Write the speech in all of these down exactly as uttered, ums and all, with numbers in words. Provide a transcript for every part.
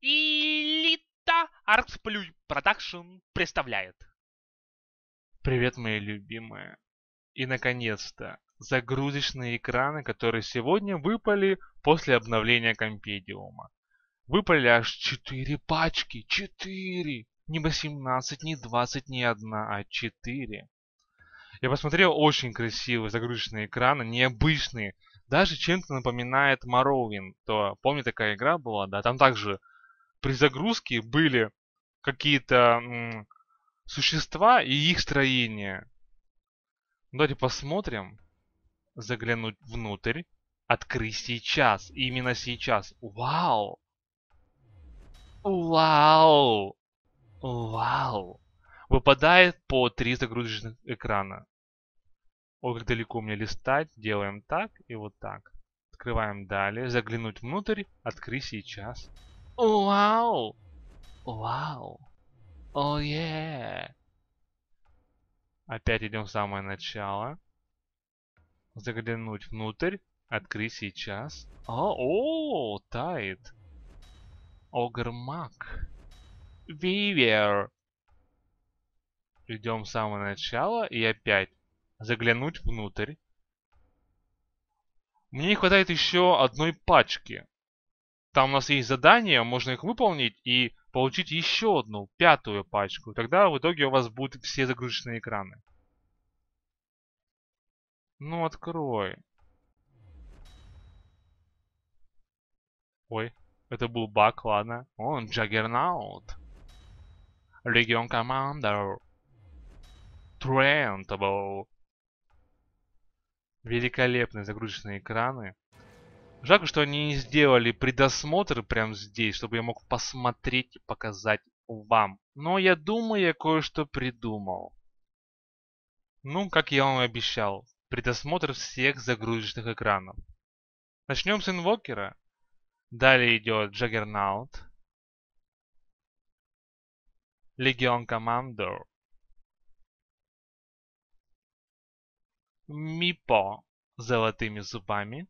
Элита Арксплюй Продакшн представляет. Привет, мои любимые. И, наконец-то, загрузочные экраны, которые сегодня выпали после обновления Компедиума. Выпали аж четыре пачки. четыре! Не восемнадцать, не двадцать, не одна, а четыре. Я посмотрел, очень красивые загрузочные экраны, необычные. Даже чем-то напоминает Morrowind. То, помню, такая игра была, да, там также при загрузке были какие-то м, существа и их строение. Давайте посмотрим. Заглянуть внутрь. Открыть сейчас. Именно сейчас. Вау! Вау! Вау! Выпадает по три загрузочных экрана. Ой, как далеко мне листать. Делаем так и вот так. Открываем далее. Заглянуть внутрь. Открыть сейчас. Вау! Вау! О, е! Опять идем в самое начало. Заглянуть внутрь. Открыть сейчас. О, о, тает. Огрмак. Вивер. Идем в самое начало и опять заглянуть внутрь. Мне не хватает еще одной пачки. Там у нас есть задания, можно их выполнить и получить еще одну, пятую пачку. Тогда в итоге у вас будут все загрузочные экраны. Ну, открой. Ой, это был баг, ладно. Он Джаггернаут. Легион Командер. Трентабл. Великолепные загрузочные экраны. Жалко, что они не сделали предосмотр прямо здесь, чтобы я мог посмотреть и показать вам. Но я думаю, я кое-что придумал. Ну, как я вам и обещал, предосмотр всех загрузочных экранов. Начнем с инвокера. Далее идет Джаггернаут. Легион Командер. Мипо с золотыми зубами.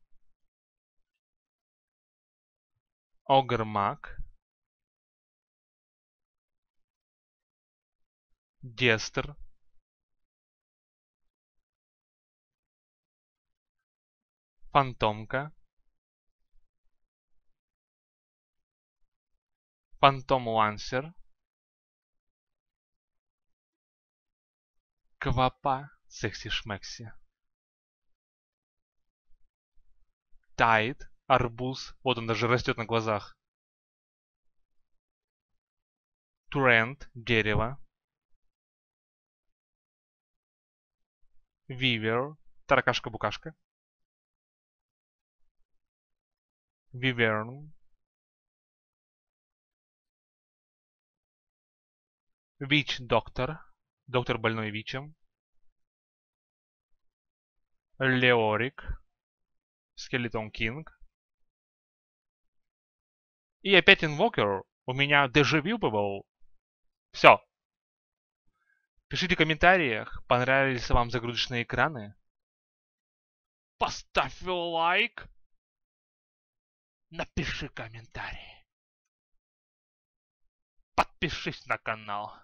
Огрмак. Дестер. Фантомка. Фантом Лансер. Квапа. Секси-шмекси. Тайд. Арбуз. Вот он даже растет на глазах. Трент. Дерево. Вивер. Таракашка-букашка. Виверн. Вич-доктор. Доктор больной Вичем. Леорик. Скелетон Кинг. И опять инвокер. У меня дежавю был. Все. Пишите в комментариях, понравились вам загрузочные экраны. Поставь лайк. Напиши комментарий. Подпишись на канал.